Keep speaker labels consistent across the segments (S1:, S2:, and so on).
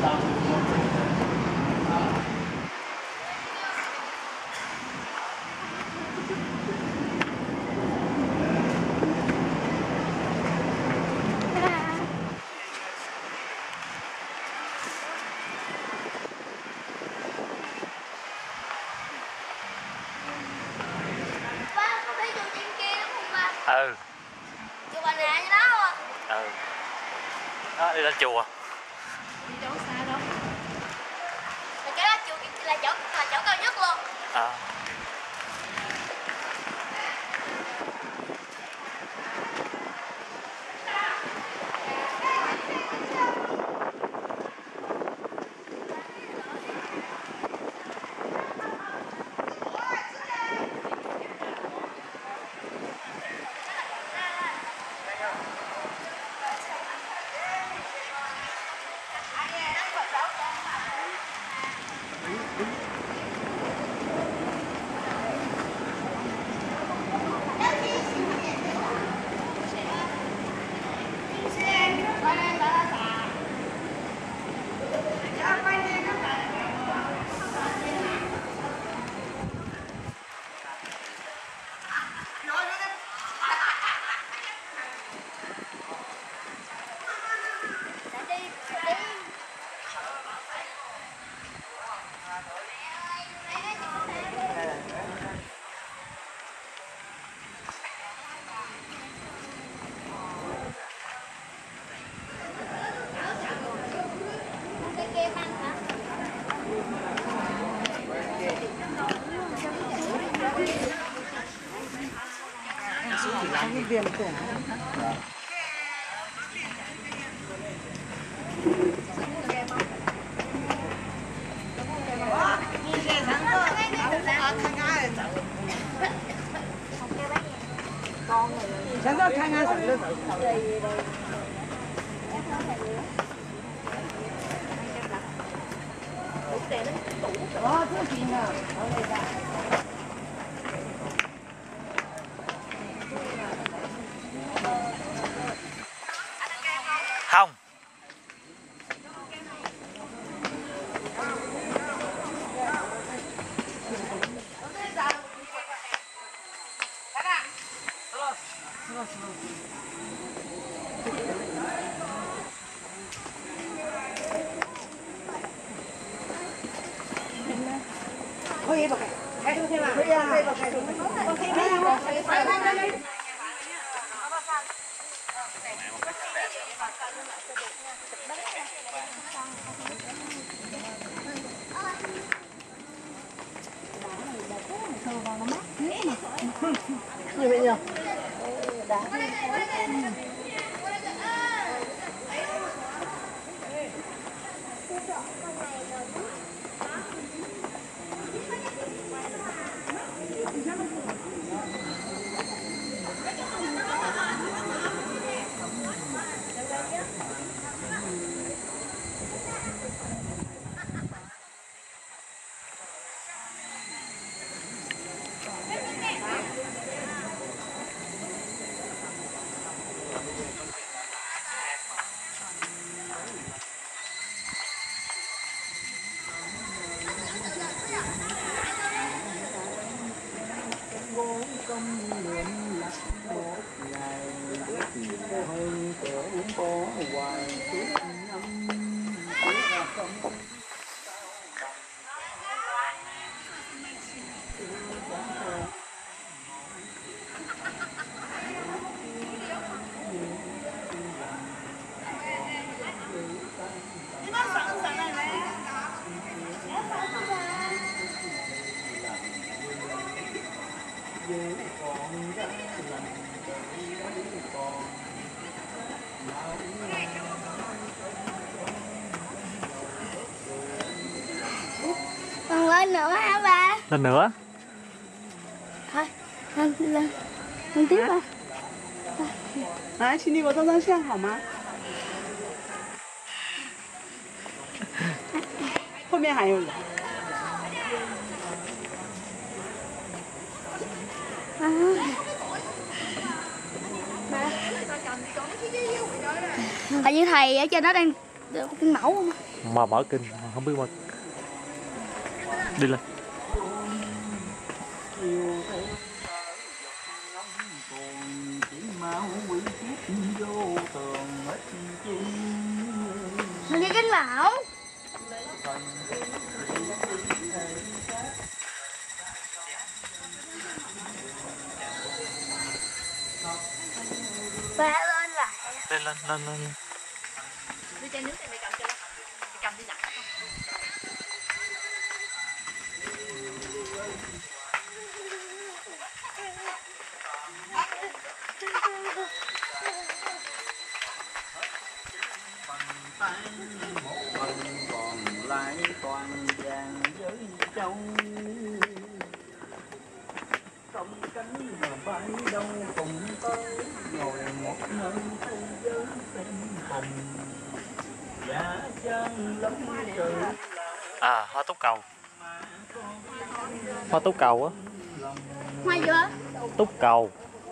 S1: Ừ.
S2: Chùa Bà Nà như đó.
S1: Ừ. Đó, đi lên chùa.
S2: Đi đâu xa đâu. Là cái đó chùa là chỗ cao nhất luôn.
S3: Cái viêm cổ. Chẳng có khai ngang sẵn luôn. Đó, thứ gì nào? Ở đây ra.
S1: Không.
S3: Thôi vào cái. Hãy thêm vào. Thôi vào cái. Con thêm vào. Như vậy nhỉ? Đá. Công luyện lạc một ngày hơi có hoài suốt năm không.
S2: Còn lên nữa hả ba?
S1: Lên nữa.
S2: Thôi, lên tiếp ba.
S3: 来，请你给我照张相好吗？后面还有人。
S2: Hình như thầy ở trên đó đang được mẫu không?
S1: Mà mở kinh không biết mà đi lên.
S2: Mình đi Kinh Mão. Ba lên lại.
S1: Lên.
S2: Đi chai nước thì mày cầm cho nó. Mày cầm đi nặng không?
S4: Còn lại toàn vàng với châu, không cánh mà bay đâu cùng tới, ngồi một nơi thế giới xanh hồng, dạ chân lắm trời.
S1: À, hoa túc cầu. Hoa túc cầu á.
S2: Hoa dừa.
S1: Túc cầu.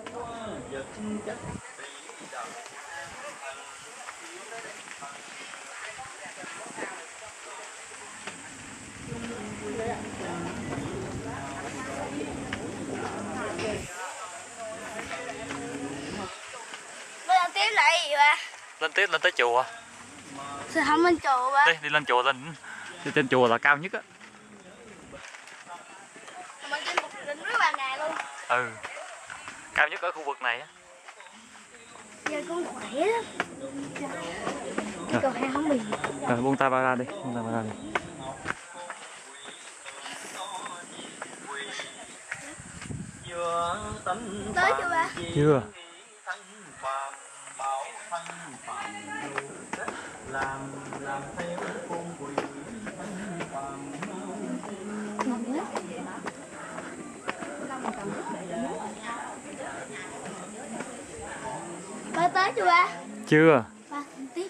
S2: Lên tiếp lại gì ba?
S1: Lên tới chùa.
S2: Sao không lên chùa ba?
S1: Đi lên chùa đi trên chùa là cao nhất á.
S2: Mình trên một đỉnh núi Bà Nà luôn.
S1: Ừ. Cao nhất ở khu vực này á.
S2: Giờ con khỏe lắm. Còn heo không bị.
S1: Rồi buông tay ba ra đi,
S2: Tới chưa ba?
S1: Chưa.
S4: Làm theo con quỷ
S2: Ngon quá. Ba tới chưa ba?
S1: Chưa.
S2: Ba tiếp.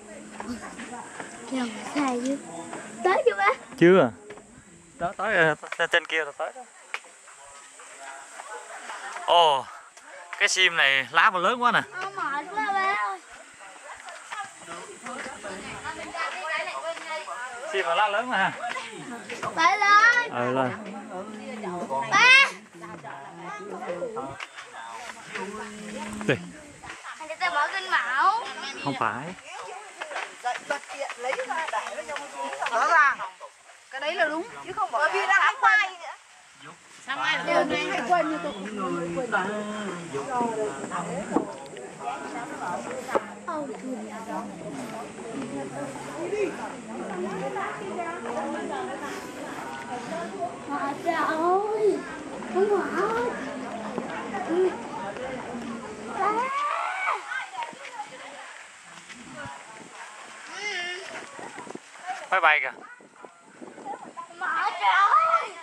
S2: Kìa sai chứ. Tới chưa ba?
S1: Chưa. Đó tới trên kia là tới đó. Ồ, cái sim này lá mà lớn quá nè.
S2: Mệt quá ba ơi.
S1: Sim mà lá lớn mà ha.
S2: Ba lên.
S1: Lên.
S2: Ba.
S1: Đi.
S2: Anh cho tao mở Kinh Mão.
S1: Không phải.
S3: Lấy ra để nó trong rõ ràng. Cái đấy là đúng chứ không bởi vì đang ăn khoai nữa.
S2: Sáng mai là hôm nay
S3: hay quên như tôi
S4: người ta dục
S2: Mệt rồi. Không mệt.
S1: Máy bay kìa.
S2: Mệt rồi.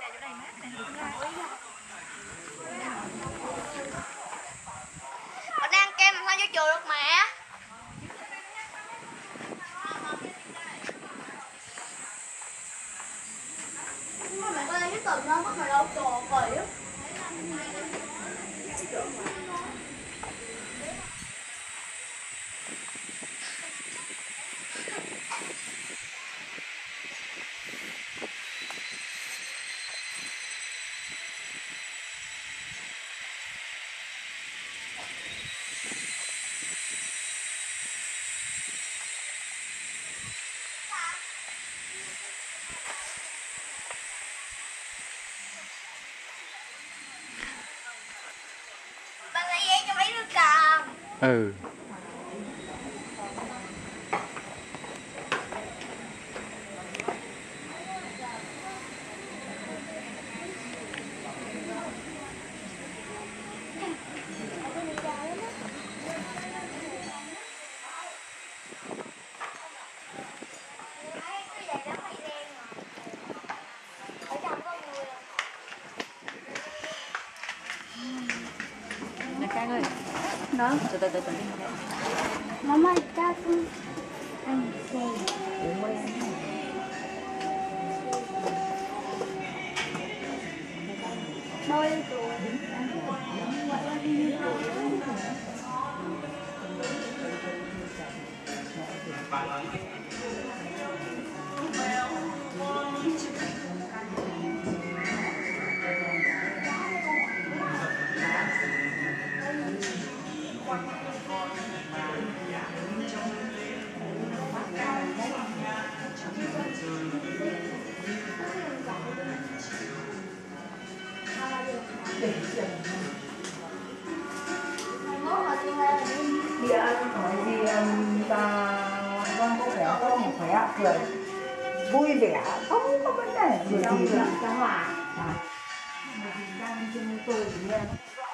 S2: Con đang kem mà sao vô chùa được mẹ? Mẹ con đang cái tuần đó mất mà đâu chùa kỳ á. Ba lấy giấy cho mấy đứa cầm.
S1: Ừ.
S2: Đó.
S3: từ.
S2: Mama está con anh đôi
S3: hỏi gì ta con có khỏe không, khỏe cười vui vẻ không có vấn đề gì gì cho hòa. Đang trên tôi thì nghe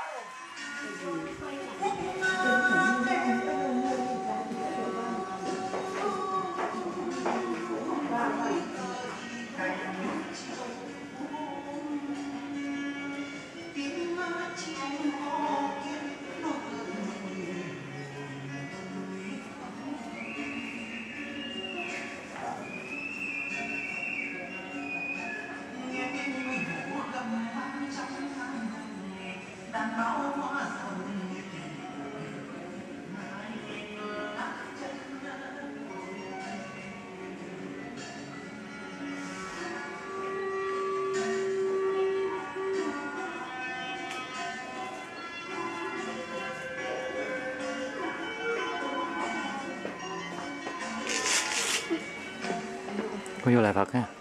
S1: Con vô lại Phật ha.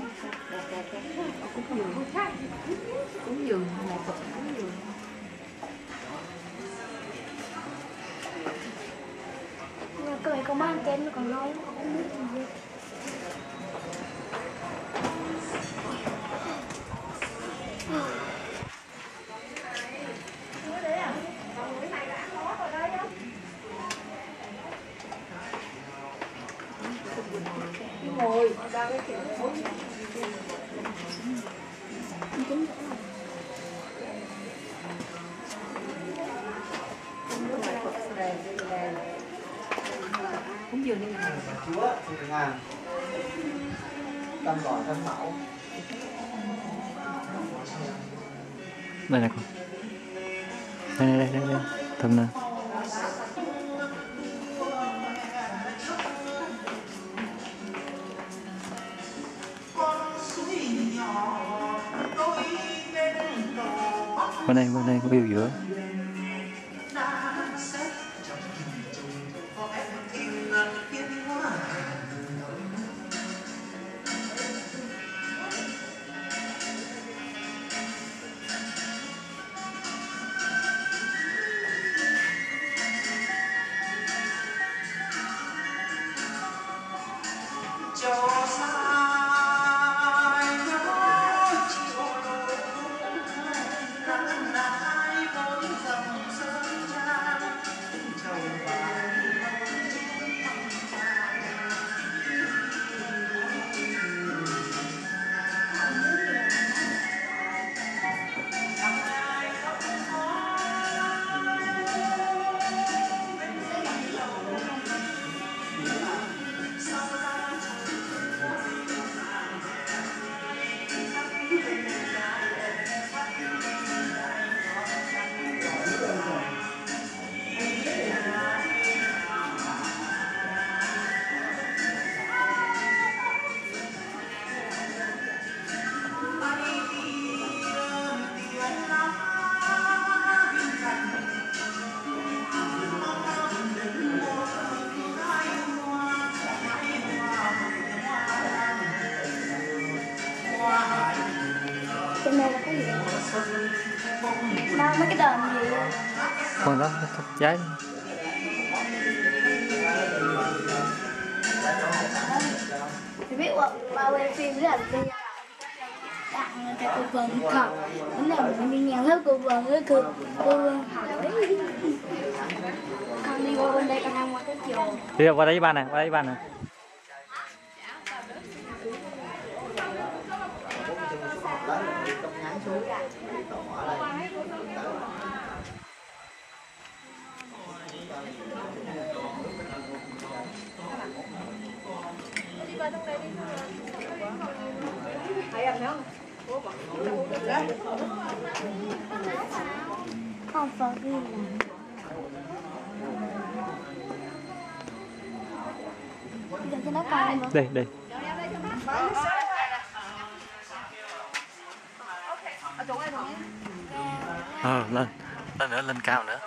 S2: Cúng dường một Phật cúng dường. Cái này con mang kem nó còn lâu không biết gì.
S3: ngồi ra cái kiểu
S2: cúng dường đi nè.
S4: Chúa thượng ngàn tâm gọi thân mẫu.
S1: Đây này con. Đây. Thơm nè. Bên đây có yêu giữa.
S2: Trên đây là cái gì? Ba mấy cái đờn gì?
S1: Con đó giấy.
S2: Thì biết ba quay phim rất là bây giờ tặng cho cô Vân thật. Bữa nào mình đi nhà hết cô Vân với cô Vân hỏi. Con đi qua bên đây con ăn qua cái chiều.
S1: Đi qua đây với ba nè, qua đây với ba nè.
S2: Không phải ghi là bây giờ cho nó coi mà.
S1: Đây. Lên cao nữa.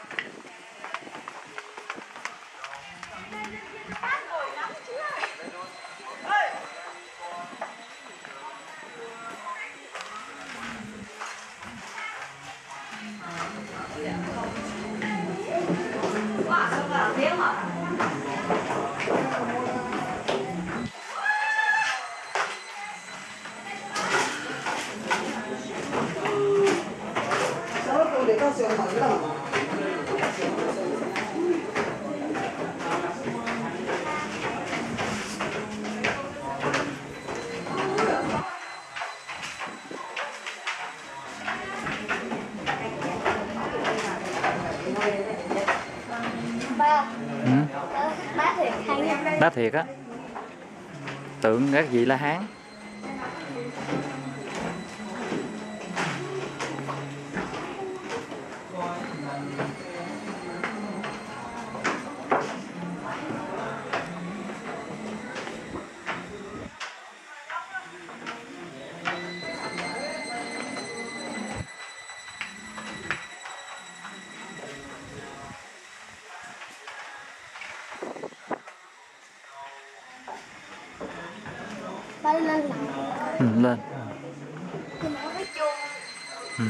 S2: Ba,
S1: Ừ.
S2: bá thiệt hay nha.
S1: Đá thiệt á. Tượng các vị La Hán.
S2: Ba lên lầu.
S1: Ừ, lên.
S2: Thì nó cái chuông.
S1: Ừ.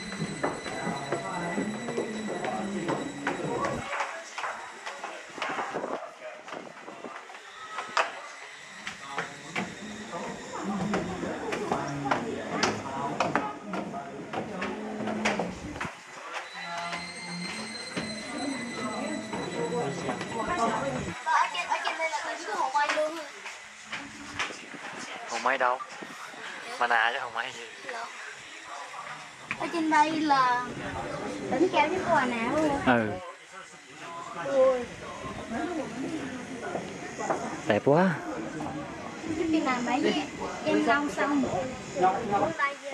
S2: Ba ở trên đây là cái hồ quay luôn rồi.
S1: Hồng Mây đâu? Mà nà chứ Hồng Mây gì?
S2: Ở trên đây là đỉnh cao nhất của Hòa Nạ luôn.
S1: Ừ.
S2: Ui,
S1: Đẹp quá.
S2: đi làm bãi với em long xong buông tay về.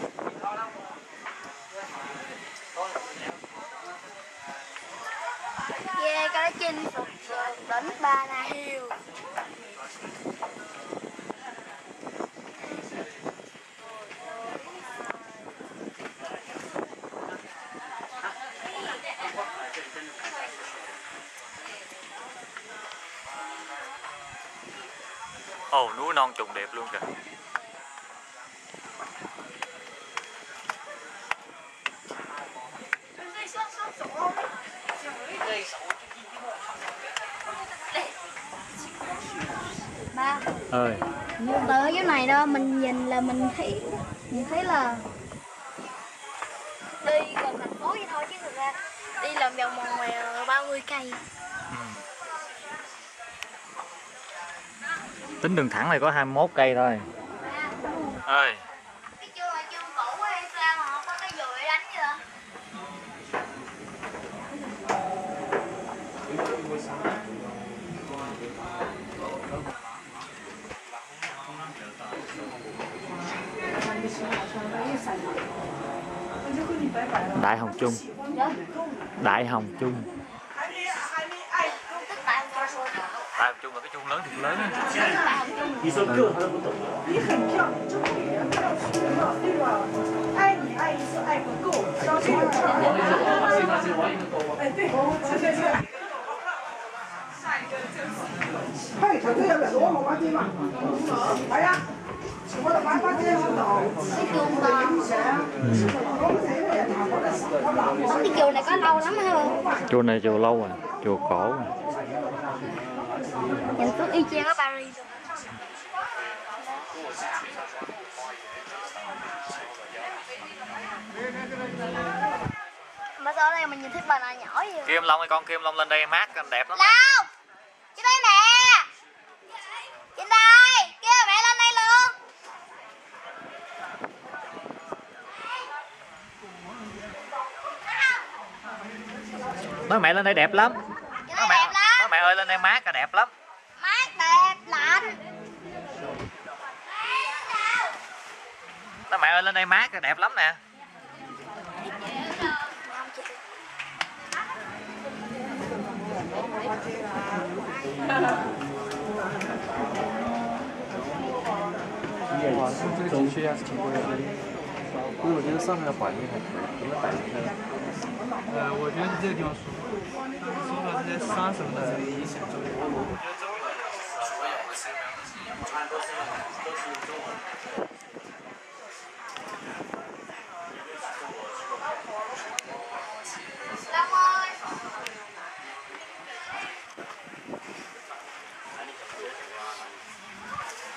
S2: Yeah, cái đó chinh phục đỉnh Bà Nà Hills.
S1: Ồ, núi non trùng đẹp luôn kìa.
S2: Ba,
S1: Ơi.
S2: từ ở dưới này đó mình nhìn là mình thấy là đi gần thành phố vậy thôi chứ thực ra đi làm vòng vòng ngoài 30 cây.
S1: Tính đường thẳng này có 21 cây thôi. Ơi.
S2: Cái chương là chương cũ hay sao mà không có cái dùi đánh gì vậy?
S1: Đại Hồng Chung. Đại Hồng Chung. Đại Hồng Chung là cái chuông lớn thiệt lớn á.
S4: 你说个他都不懂。
S3: 你很漂亮，中国人要学嘛，对吧？爱你爱一次爱不够，相信我。哎，对，是。係頭先有人攞我把機嘛？係啊，我就擺把機喺度。
S2: Cái chuông mà cái chùa này có lâu lắm hả không?
S1: Chùa này chùa lâu rồi, chùa cổ rồi.
S2: Nhìn cứ y chang ở Paris luôn. Mà sao ở đây mình nhìn thấy bà nào nhỏ vậy?
S1: Kim Long ơi, con Kim Long lên đây mát đẹp lắm.
S2: Long! Trên đây nè! Trên đây! Kêu mẹ lên đây luôn!
S1: Nói mẹ lên đây đẹp lắm.
S2: Trên đây đẹp lắm!
S1: Nói mẹ ơi lên đây mát đẹp lắm.
S2: Mát đẹp lạnh!
S1: Nói mẹ ơi lên đây mát đẹp lắm nè.
S5: 哇，这个景区还是挺贵的。不过我觉得上面的环境还可以，怎么摆出来的？我觉得这个地方舒服。说到这些山什么的，我觉得周围所有的寺庙都是一样，都是中文。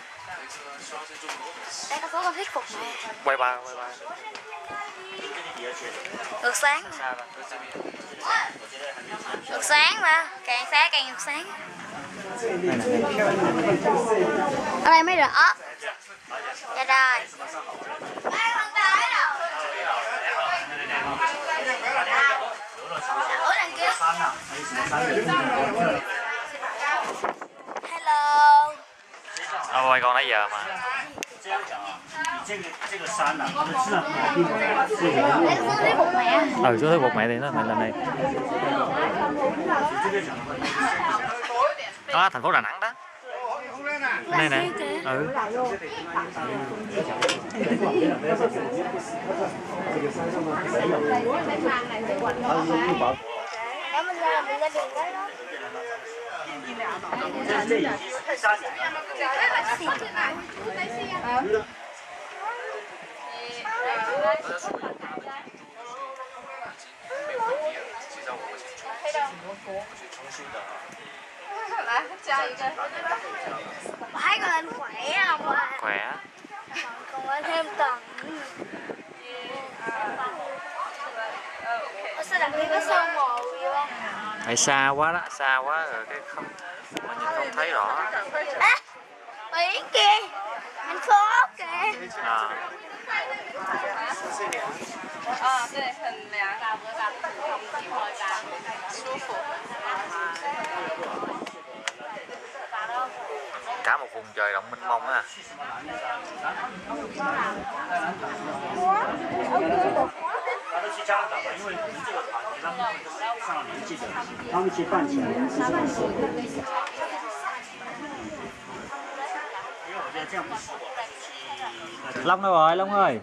S2: Đây có số con thuyết phục này.
S1: Quay ba.
S2: Ngược sáng. Ngược sáng mà, càng sáng càng ngược sáng. Ở đây mới rõ. Dạ rồi. Ủa đằng kia. Hello.
S1: Ôi con nãy giờ mà.
S2: Lấy xuống lấy bột mẹ.
S1: Ừ, xuống thấy bột mẹ thì nó lại lên đây. Đó, thành phố Đà Nẵng đó. Đây nè. Ừ.
S2: Để mình ra đường đó đó. Thấy con anh khỏe không ạ?
S1: Khỏe.
S2: Còn có thêm tuần. Sao đằng kia có sơn màu vậy ba?
S1: Tại xa quá đó, xa quá rồi cái không mình nhìn không thấy rõ.
S2: À, Yến kìa, anh Phước kìa.
S1: À.
S6: 对，很凉，舒服。
S1: Cả một vùng trời rộng mênh mông á. Long đâu rồi, Long ơi?